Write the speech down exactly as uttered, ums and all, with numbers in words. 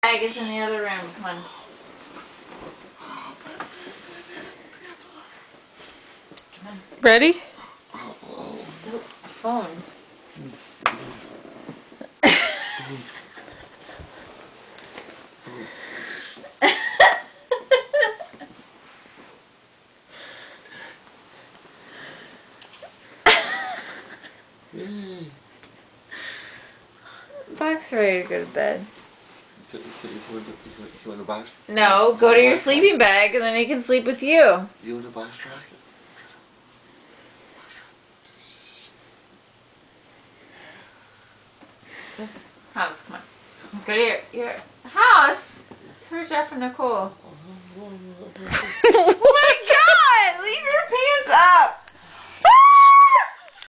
bag is in the other room. Come on. Come on. Ready? Oh, phone. Buck's ready to go to bed. You want to box? No, go to your sleeping bag and then he can sleep with you. You want a box track? House, come on. Go to your, your house. It's for Jeff and Nicole. Oh my god! Leave your pants up!